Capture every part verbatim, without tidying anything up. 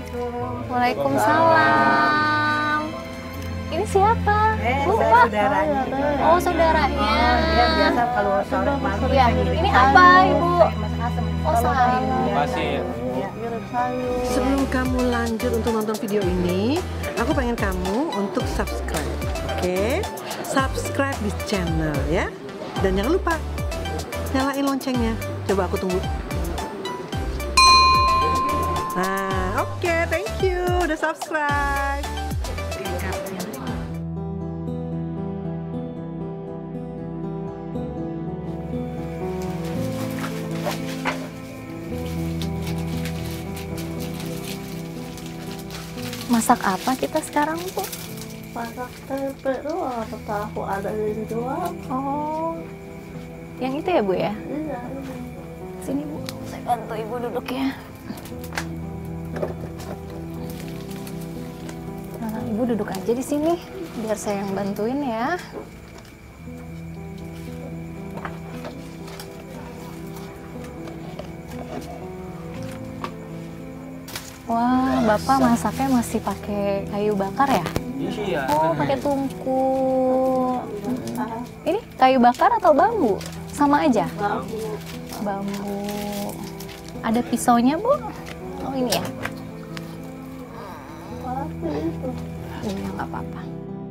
Waalaikumsalam. Ini siapa? Eh, Bu, saya Pak? saudaranya. Oh, saudaranya. Oh, dia biasa kalau sore malam Ya, saya ngirim ini sayur, apa, Ibu? saya masak asam. Oh, sayur. Terima kasih. Sebelum kamu lanjut untuk nonton video ini, aku pengen kamu untuk subscribe, oke? Subscribe di channel ya, dan jangan lupa nyalain loncengnya. Coba aku tunggu. Nah, oke, thank you udah subscribe. Masak apa kita sekarang, Bu? Masak tempe doang atau tahu ada ini doang. Oh, yang itu ya, Bu ya? Iya, Sini, Bu. Saya bantu Ibu duduk ya. Nah, Ibu duduk aja di sini, biar saya yang bantuin ya. Wah, Bapak masaknya masih pakai kayu bakar ya? Iya. Oh, pakai tungku. Ini kayu bakar atau bambu? Sama aja? bambu. Bambu. Ada pisaunya, Bu? Oh, ini ya? Apa itu? Iya, nggak apa-apa.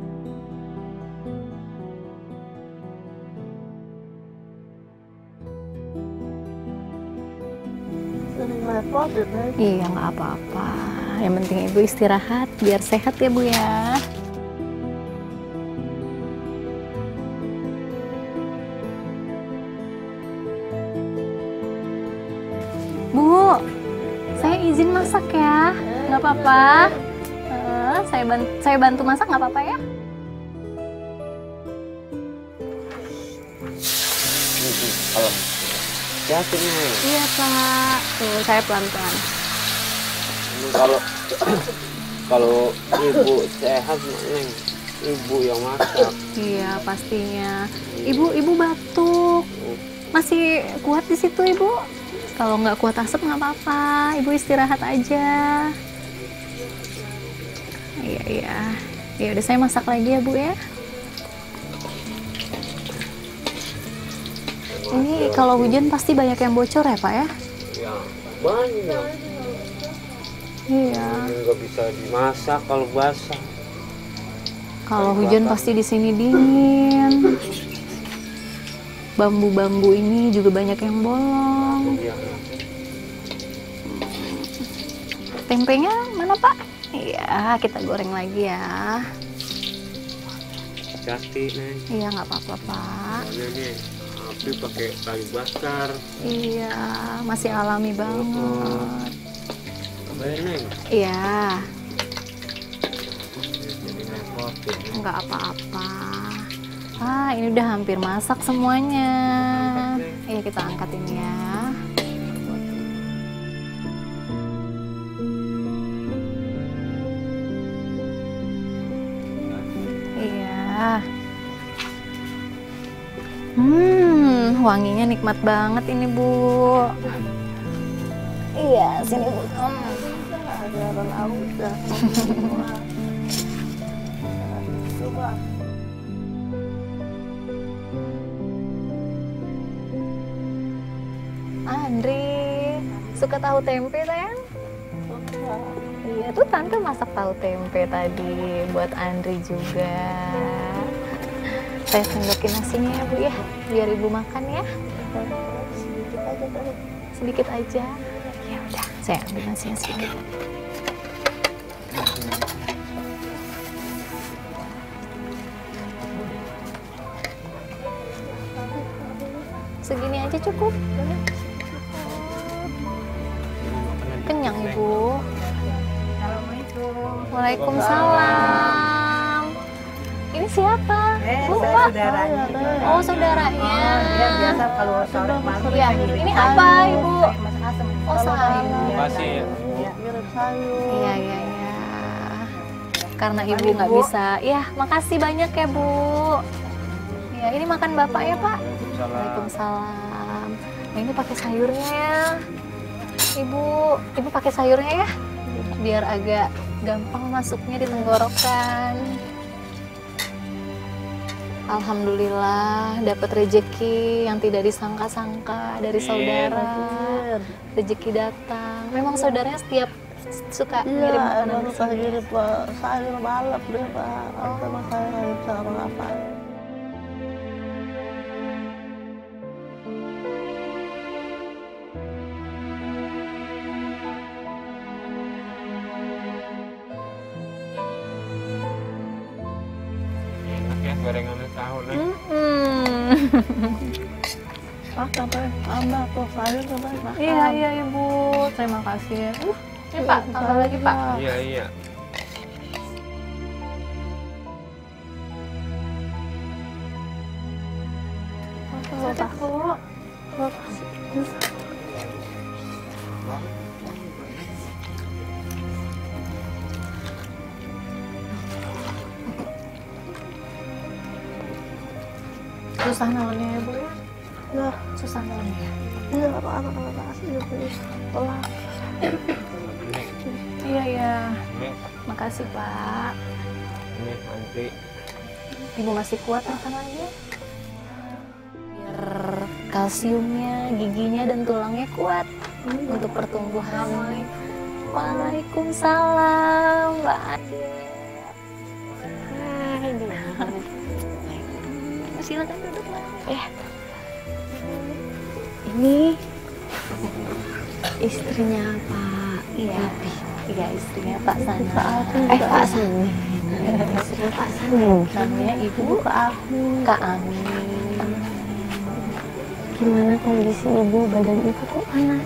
Sering repotin ya. Iya, nggak apa-apa. Yang penting Ibu istirahat, biar sehat ya, Bu ya. Bu, saya izin masak ya, nggak apa-apa. Eh, saya, ban saya bantu masak nggak apa-apa ya? Kalau hati-hati nih. Iya, Pak. Tuh, saya pelan-pelan. Kalau kalau ibu sehat, Neng, ibu yang masak. Iya, pastinya. Ibu, ibu batuk. Masih kuat di situ, Ibu? Kalau nggak kuat asap nggak apa-apa. Ibu istirahat aja. Iya, iya. Ya udah, saya masak lagi ya, Bu ya. Ini kalau hujan pasti banyak yang bocor ya, Pak ya? Ya banyak. Iya. Nggak bisa dimasak kalau basah. Kalau hujan pasti di sini dingin. Bambu-bambu ini juga banyak yang bolong. Iya. Tempenya mana, Pak? Iya, kita goreng lagi ya. Hati-hati, Neng. Iya, nggak apa-apa, Pak. Soalnya nih, api pakai kayu bakar. Iya, masih alami banget. Baik, Neng. Iya, Jadi repotin. nggak apa-apa. Ah, ini udah hampir masak semuanya. Iya, kita angkat ini ya. Iya. Hmm, wanginya nikmat banget ini, Bu. Iya, sini, Bu. Hmm. Ada orang auda. Coba. Andri, suka tahu tempe, Tayang? Iya, tuh Tante masak tahu tempe tadi buat Andri juga. Saya sendokin nasinya ya, Bu ya, biar Ibu makan ya. Sedikit aja deh. Sedikit aja. Ya udah, saya ambil nasinya sedikit. Segini aja cukup. Kenyang, Ibu. Assalamualaikum. Waalaikumsalam. Ini siapa? Eh, Bu, saya Pak? saudaranya. Oh, saudaranya. Oh, dia biasa kalau sore malam Ya, saya ngirim ini sayur, apa, Ibu? saya masak asam. Oh, sayur. Terima kasih. Iya. Ngirim sayur. Iya, iya, iya. Karena Ibu Mari, nggak Bu. bisa. Ya, makasih banyak ya, Bu. Ya, ini makan Bapak ya, Pak? Waalaikumsalam. Waalaikumsalam. Nah, ini pakai sayurnya ya. Ibu, Ibu pakai sayurnya ya. biar agak gampang masuknya di tenggorokan. Alhamdulillah dapat rezeki yang tidak disangka-sangka dari saudara. Rezeki datang. Memang saudaranya setiap suka ngirim Iya, makanan emang ke suka sini. gini Pak. Sayur balap deh Pak. Sama saya nggak bisa apa-apa. Enak ya gorengannya tahu nih. Hmm. Pak, sampai tambah tuh sayur sampai makan. Iya iya ibu, terima kasih ya. Uh, ini Pak, tambah lagi Pak. Iya iya. Sudah Bu. Susah naonnya ya Bu ya? Ya, Susah naonnya. iya Pak, anak-anak kasih ya Bu. Pelan. Ini Iya iya. ini Makasih Pak. ini nanti Ibu masih kuat makanannya? Biar kalsiumnya, giginya, dan tulangnya kuat untuk pertumbuhan. Waalaikumsalam Mbak Ade. Hai, dia. Silakan duduk Mbak. Ya. Ini istrinya Pak. Iya. Iya istrinya Pak Sana. Eh Pak Sana. Istrinya Pak Sana. Namanya Ibu Kak Amin. Kak Amin. Gimana kondisi Ibu? Badan Ibu kok panas?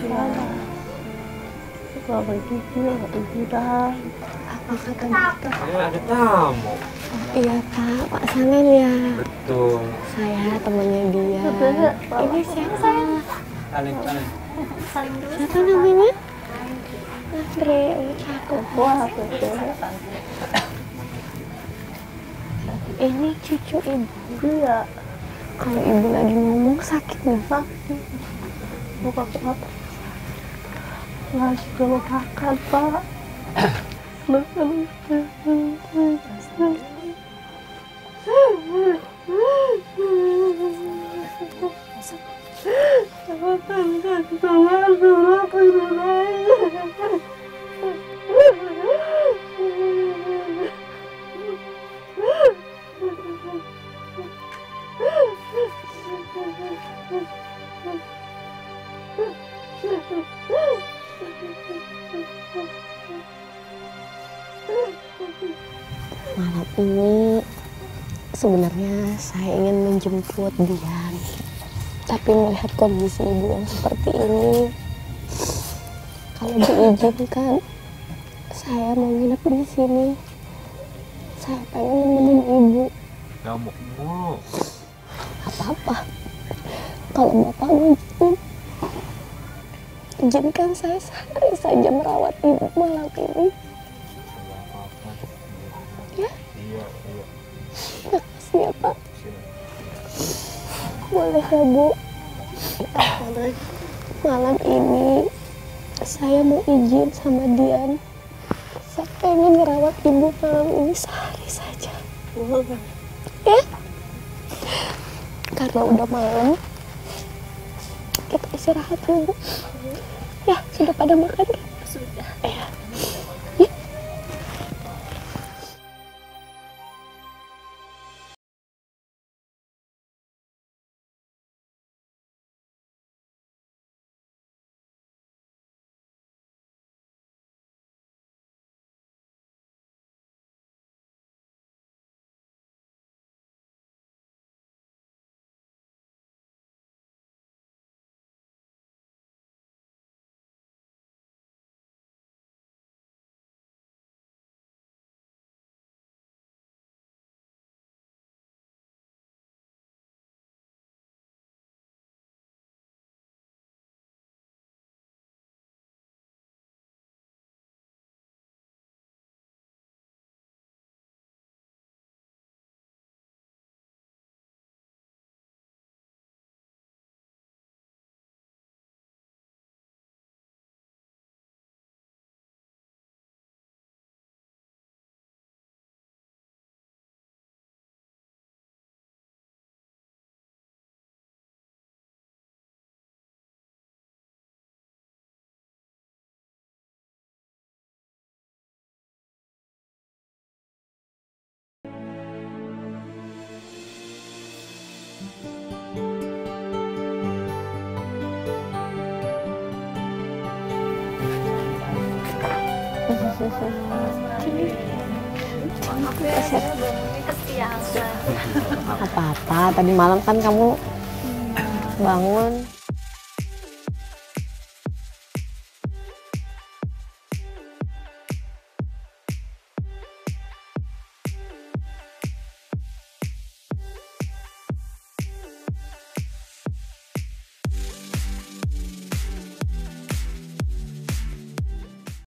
Kalau begitu ya nggak tiduran. Apa kata dokter? ini ada tamu. Iya Pak, Pak Sanan ya. Betul. Saya temannya dia. Ini siapa? Saling saling. Saling dulu. Siapa namanya? Andre. Cakep. Wah, betul. Ini cucu ibu. Iya, Kalau ibu lagi ngomong sakit nggak Pak? bukan apa. Lagi kalau makan Pak. Makan. Malam ini sebenarnya saya ingin menjemput Dian. Tapi melihat kondisi ibu yang seperti ini, kalau diizinkan, saya mau nginep di sini. Saya pengen nemenin ibu. Gak mau mau. Apa-apa. Kalau bapak izin, izinkan saya sehari saja merawat ibu malam ini. Gak apa-apa. Ya, Iya iya. makasih ya Pak. Boleh ya Bu? Malam ini saya mau izin sama Dian. Saya pengen ngerawat ibu malam ini sehari saja. Ya? Karena udah malam, kita istirahat dulu. Ya, sudah pada makan kan? Sudah. Ya. Apa-apa, tadi malam kan kamu bangun